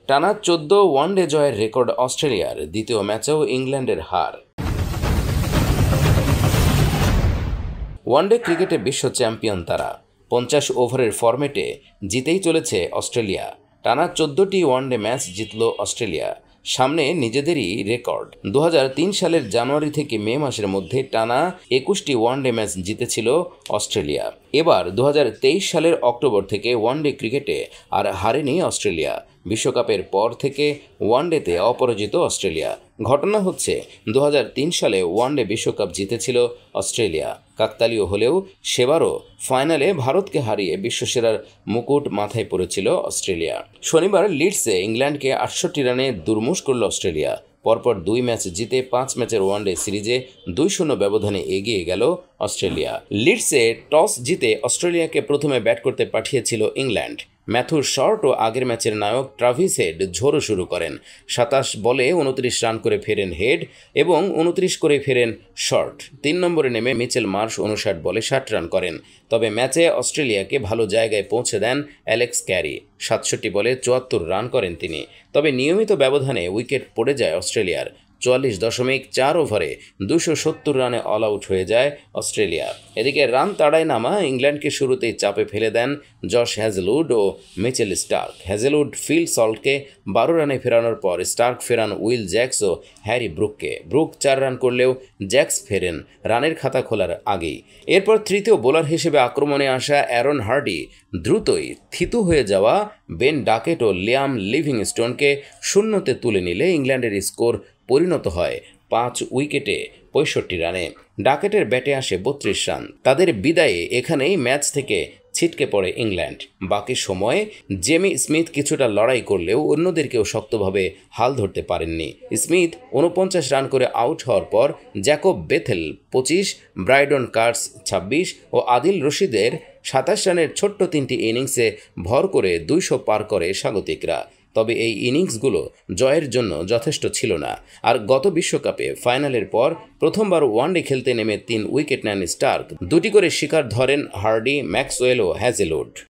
টানা 14 ওয়ানডে জয়ের রেকর্ড অস্ট্রেলিয়ার, দ্বিতীয় ম্যাচেও ইংল্যান্ডের হার। ওয়ানডে ক্রিকেটে বিশ্ব চ্যাম্পিয়ন তারা। 50 ওভারের ফরম্যাটে জিতেই চলেছে অস্ট্রেলিয়া। টানা 14টি ওয়ানডে ম্যাচ জিতল অস্ট্রেলিয়া। সামনে নিজেদেরই রেকর্ড। 2003 সালের জানুয়ারি থেকে মে মাসের মধ্যে টানা 21টি ওয়ানডে ম্যাচ জিতেছিল অস্ট্রেলিয়া। এবার 2023 সালের অক্টোবর থেকে ওয়ানডে ক্রিকেটে আর হারেনি অস্ট্রেলিয়া। বিশ্বকাপের পর থেকে ওয়ানডেতে অপরাজিত অস্ট্রেলিয়া। ঘটনা হচ্ছে 2003 সালে ওয়ানডে বিশ্বকাপ জিতেছিল অস্ট্রেলিয়া। কাকতালীয় হলেও সেবারও ফাইনালে ভারতকে হারিয়ে বিশ্বসেরার মুকুট মাথায় পড়েছিল অস্ট্রেলিয়া। শনিবার লিডসে ইংল্যান্ডকে 68 রানে দুর্মুষ করল অস্ট্রেলিয়া। পরপর 2 ম্যাচ জিতে 5 ম্যাচের ওয়ানডে সিরিজে 2-0 ব্যবধানে এগিয়ে গেল অস্ট্রেলিয়া। লিডসে টস জিতে অস্ট্রেলিয়াকে প্রথমে ব্যাট করতে পাঠিয়েছিল ইংল্যান্ড। ম্যাথু শর্ট ও আগের ম্যাচের নায়ক ট্রাভিস হেড ঝোড়ো শুরু করেন। 27 বলে 29 রান করে ফেরেন হেড এবং 29 করে ফেরেন শর্ট। 3 নম্বরে নেমে মিচেল মার্শ 59 বলে 60 রান করেন। তবে ম্যাচে অস্ট্রেলিয়াকে ভালো জায়গায় পৌঁছে দেন অ্যালেক্স ক্যারি। 67 বলে 74 রান করেন তিনি। তবে নিয়মিত ব্যবধানে উইকেট পড়ে যায় অস্ট্রেলিয়ার। 44.4 ওভারে 270 রানে অল আউট হয়ে যায় অস্ট্রেলিয়া। এদিকে রান তাড়ায় নামা ইংল্যান্ডকে শুরুতেই চাপে ফেলে দেন জশ হ্যাজেলউড ও মিচেল স্টার্ক। হ্যাজেলউড ফিল সল্টকে 12 রানে ফেরানোর পর স্টার্ক ফেরান উইল জ্যাক্স ও হ্যারি ব্রুককে। ব্রুক 4 রান করলেও জ্যাক্স ফেরেন রানের খাতা খোলার আগেই। এরপর তৃতীয় বোলার হিসেবে আক্রমণে আসা অ্যারন হার্ডি দ্রুতই থিতু হয়ে যাওয়া বেন ডাকেট ও লিয়াম লিভিংস্টোনকে শূন্যতে তুলে নিলে ইংল্যান্ডের স্কোর পরিণত হয় 5 উইকেটে 65 রানে। ডাকেটের ব্যাটে আসে 32 রান। তাদের বিদায়ে এখানেই ম্যাচ থেকে ছিটকে পড়ে ইংল্যান্ড। বাকি সময়ে জেমি স্মিথ কিছুটা লড়াই করলেও অন্যদেরকেও শক্তভাবে হাল ধরতে পারেননি। স্মিথ 49 রান করে আউট হওয়ার পর জ্যাকব বেথেল 25, ব্রাইডন কার্স 26 ও আদিল রশিদের 27 রানের ছোট্ট 3টি ইনিংসে ভর করে 200 পার করে স্বাগতিকরা। তবে এই ইনিংসগুলো জয়ের জন্য যথেষ্ট ছিল না। আর গত বিশ্বকাপে ফাইনালের পর প্রথমবার ওয়ানডে খেলতে নেমে 3 উইকেট নেন স্টার্ক। 2টি করে শিকার ধরেন হার্ডি, ম্যাক্সওয়েল ও হ্যাজেলউড।